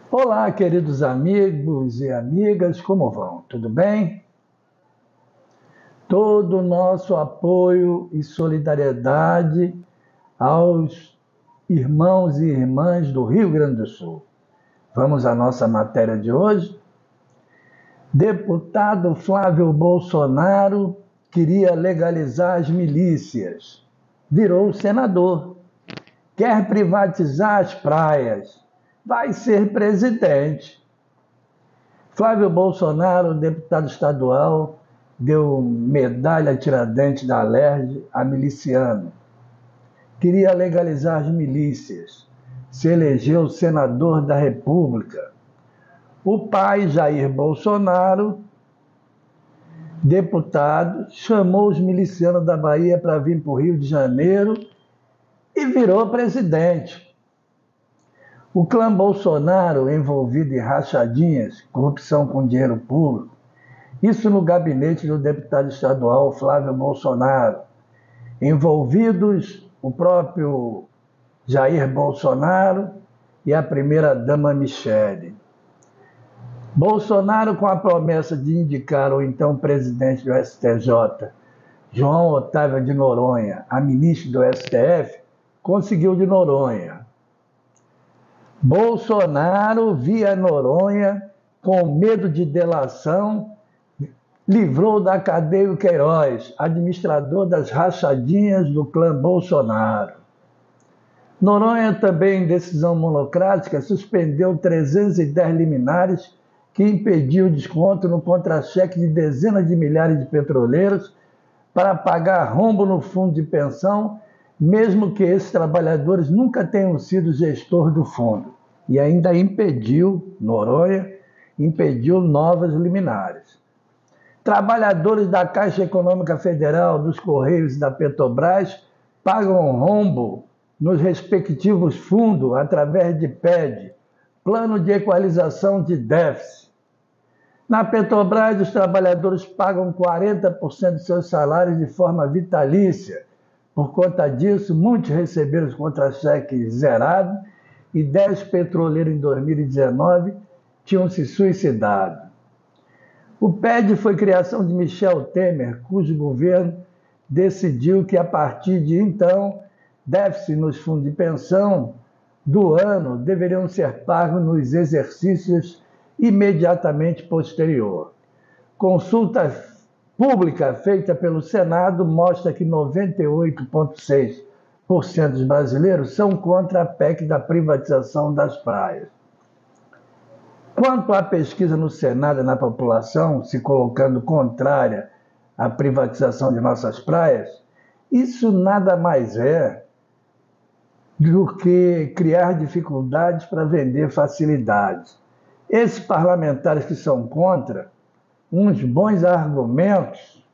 Olá, queridos amigos e amigas, como vão? Tudo bem? Todo o nosso apoio e solidariedade aos irmãos e irmãs do Rio Grande do Sul. Vamos à nossa matéria de hoje? Deputado Flávio Bolsonaro queria legalizar as milícias. Virou senador. Quer privatizar as praias. Vai ser presidente. Flávio Bolsonaro, deputado estadual, deu medalha Tiradentes da Alerj a miliciano. Queria legalizar as milícias. Se elegeu senador da República. O pai, Jair Bolsonaro, deputado, chamou os milicianos da Bahia para vir para o Rio de Janeiro e virou presidente. O clã Bolsonaro, envolvido em rachadinhas, corrupção com dinheiro público, isso no gabinete do deputado estadual Flávio Bolsonaro. Envolvidos o próprio Jair Bolsonaro e a primeira-dama Michele. Bolsonaro, com a promessa de indicar o então presidente do STJ, João Otávio de Noronha, a ministro do STF, conseguiu de Noronha. Bolsonaro, via Noronha, com medo de delação, livrou da cadeia o Queiroz, administrador das rachadinhas do clã Bolsonaro. Noronha também, em decisão monocrática, suspendeu 310 liminares que impediu o desconto no contra-cheque de dezenas de milhares de petroleiros para pagar rombo no fundo de pensão, mesmo que esses trabalhadores nunca tenham sido gestor do fundo. E ainda impediu, Noronha, impediu novas liminares. Trabalhadores da Caixa Econômica Federal, dos Correios e da Petrobras pagam rombo nos respectivos fundos através de PED, Plano de Equalização de Déficit. Na Petrobras, os trabalhadores pagam 40% de seus salários de forma vitalícia. Por conta disso, muitos receberam os contra-cheques zerados e 10 petroleiros em 2019 tinham se suicidado. O PED foi criação de Michel Temer, cujo governo decidiu que, a partir de então, déficit nos fundos de pensão do ano deveriam ser pagos nos exercícios imediatamente posterior. Consulta pública feita pelo Senado mostra que 98,6% dos brasileiros são contra a PEC da privatização das praias. Quanto à pesquisa no Senado e na população, se colocando contrária à privatização de nossas praias, isso nada mais é do que criar dificuldades para vender facilidades. Esses parlamentares que são contra, uns bons argumentos,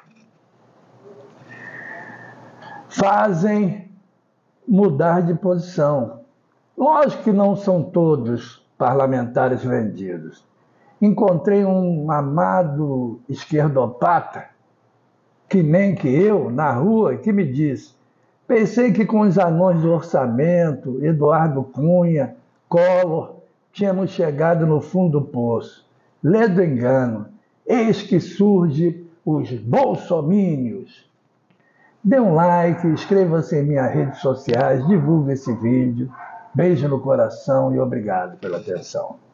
fazem mudar de posição. Lógico que não são todos parlamentares vendidos. Encontrei um amado esquerdopata, que nem que eu, na rua, que me disse: pensei que com os anões do orçamento, Eduardo Cunha, Collor, tínhamos chegado no fundo do poço. Lê do engano, eis que surge os bolsomínios. Dê um like, inscreva-se em minhas redes sociais, divulgue esse vídeo. Beijo no coração e obrigado pela atenção.